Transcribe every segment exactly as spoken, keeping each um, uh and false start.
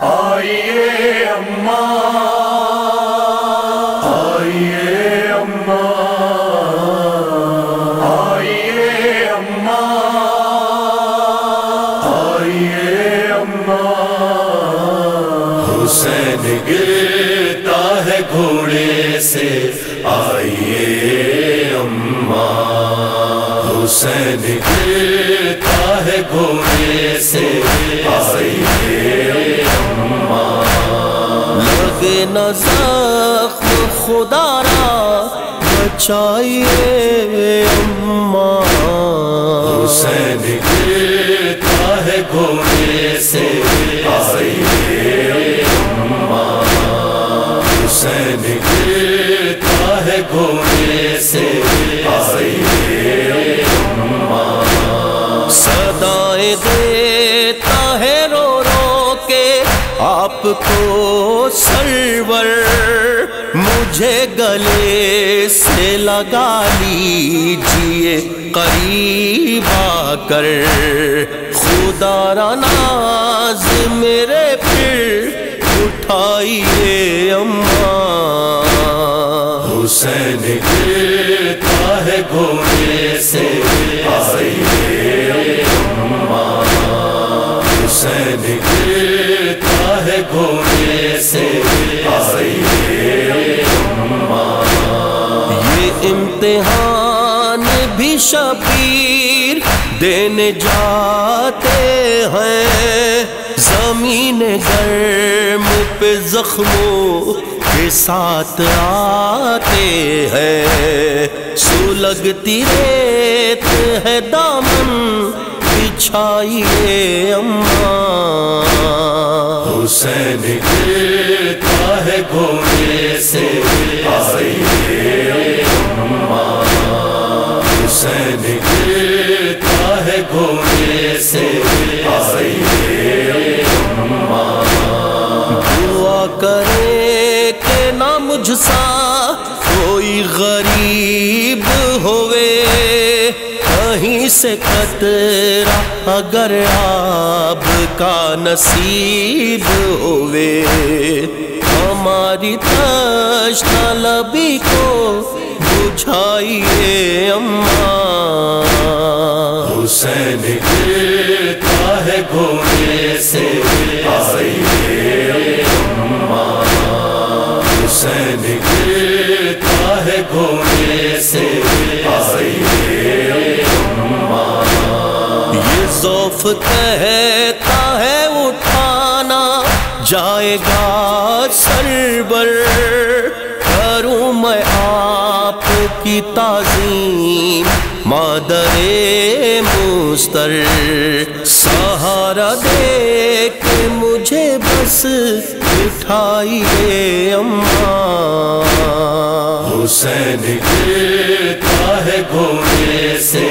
آئیے اماں، آئیے اماں، آئیے اماں، آئیے اماں۔ حسین گرتا ہے گھوڑے سے، آئیے اماں۔ حسین گرتا ہے گھوڑے سے، آئیے اماں۔ لگے نہ زخم خدا را، بچائیے اماں۔ حسین گرتا ہے گھوڑے سے، آئیے اماں۔ حسین گرتا ہے گھوڑے سے، آئیے اماں۔ صدائیں دیتا ہے رو رو کے آپ کو سرور، مجھے گلے سے لگا لیجیے قریب آ کر۔ خدا را ناز میرے پھر اٹھائیے اماں۔ حسین گرتا ہے گھوڑے سے، آئیے اماں۔ حسین گرتا ہے گھوڑے سے، آئیے اماں۔ یہ امتحان بھی شبیر دینے جاتے ہیں، زمین گرم پہ زخموں کے ساتھ آتے ہیں۔ سلگتی ریت ہے دامن، بچھائیے اماں۔ حسین گرتا ہے گھوڑے سے، آئیے اماں۔ حسین گرتا ہے گھوڑے سے، آئیے اماں۔ دعا کرے کہ نہ مجھ سا کوئی غریب ہوئے، کہیں سے قطرہ اگر آب کا نصیب ہوئے۔ ہماری تشنہ لبی کو بجھائیے اماں۔ حسین گرتا ہے گھوڑے سے، آئیے اماں۔ حسین گرتا ہے گھوڑے سے، آئیے اماں۔ یہ ذوف کہتا ہے اٹھانا جائے گا سرور، کروں میں آپ کی تعظیم مادر مستر۔ سہارا دے کے مجھے بس بٹھائیے اماں۔ حسین گرتا ہے گھوڑے سے،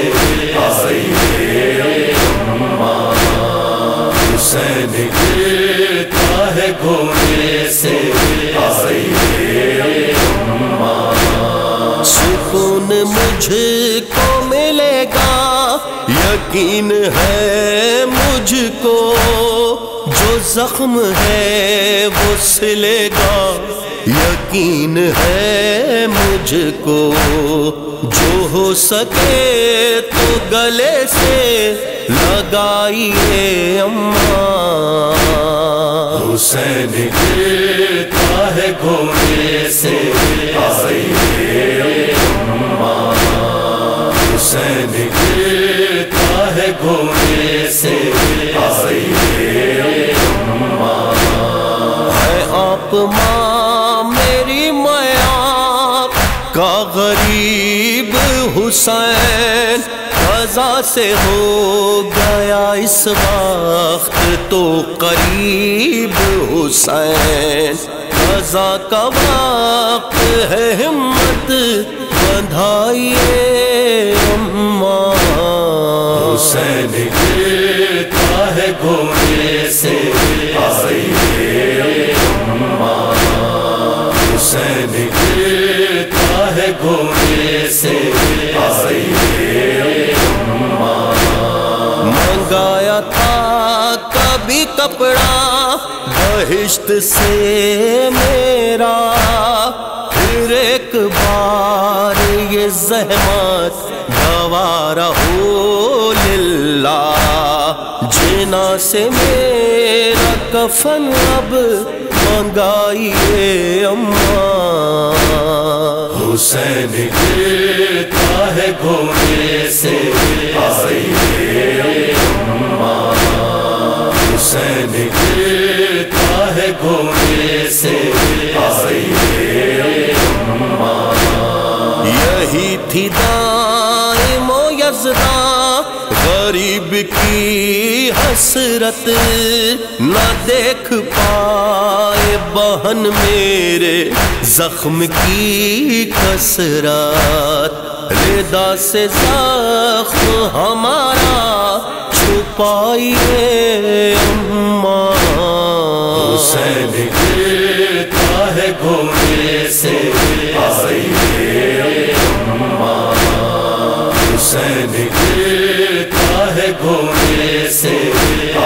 آئیے اماں۔ حسین گرتا ہے گھوڑے سے، آئیے اماں۔ سکون مجھ کو ملے گا، یقین ہے مجھ کو، جو زخم ہے وہ سلے گا، یقین ہے مجھ کو۔ جو ہو سکے تو گلے سے لگائیے اماں۔ حسین گرتا ہے گھوڑے سے، آئیے اماں۔ حسین گرتا ہے گھوڑے سے، آئیے اماں۔ ہے آپ ماں میری میں آپ کا غریب حسین، قضا سے ہو گیا اس وقت تو قریب حسین۔ قضا کا وقت ہے ہمت بندھائیے اماں۔ حسین گرتا ہے گھوڑے سے، آئیے اماں۔ حسین گرتا ہے گھوڑے سے، آئیے اماں۔ منگایا تھا کبھی کپڑا بہشت سے میرا پھر ایک بار یہ زحمت گوارا ہو للہ، جنا سے میرا کفن اب منگائیے اماں، حسین گرتا ہے گھوڑے سے آئیے اماں، حسین گرتا ہے گھوڑے سے آئیے اماں، یہی تھی دائم و یزداں غریب کی حسرت، نہ دیکھ پائے بہن میرے زخم کی کثرت، ردا سے زخم ہمارا چھپائیے اماں، حسین گرتا ہے گھوڑے سے آئیے اماں، حسین گرتا ہے گھوڑے سے